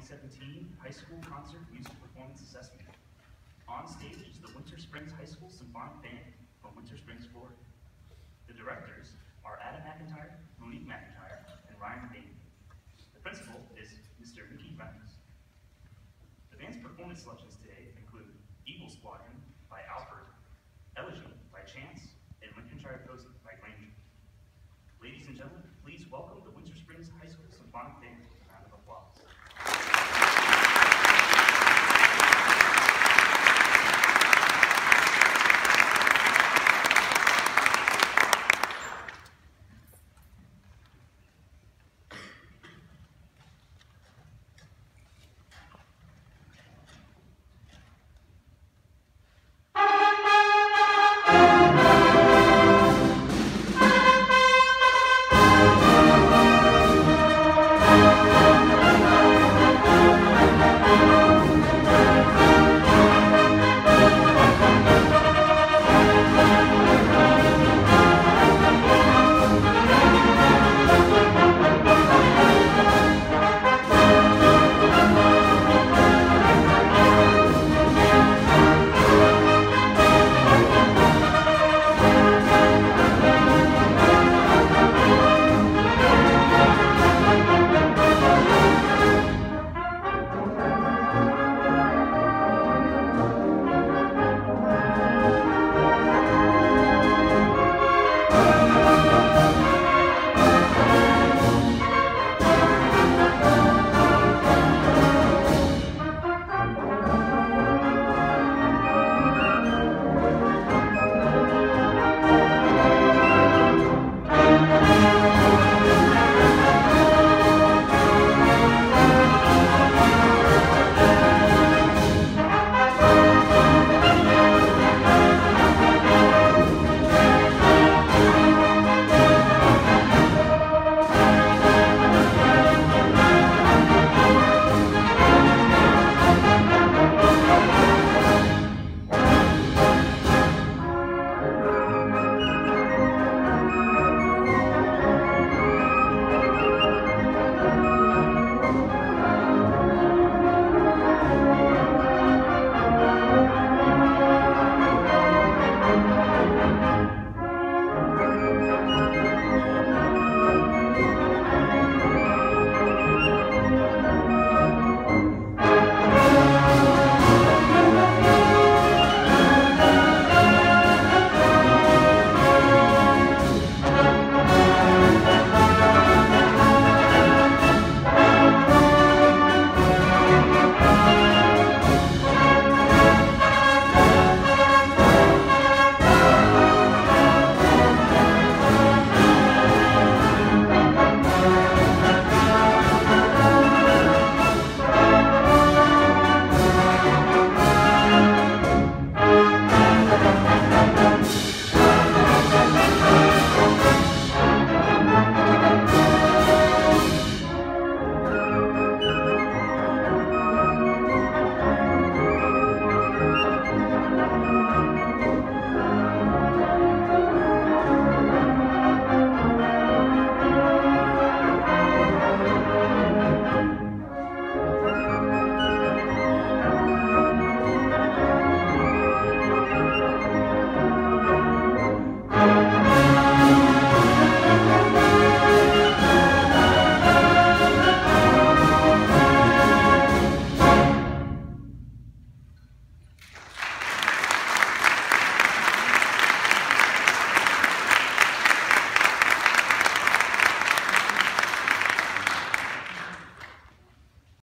2017 High School Concert Music Performance Assessment. On stage is the Winter Springs High School Symphonic Band from Winter Springs, Florida. The directors are Adam McIntyre, Monique McIntyre, and Ryan Bain. The principal is Mr. Mickey Reynolds. The band's performance selections today include Eagle Squadron by Alfred, Elegy by Chance, and Lincolnshire Coast by Granger. Ladies and gentlemen, please welcome the Winter Springs High School Symphonic Band.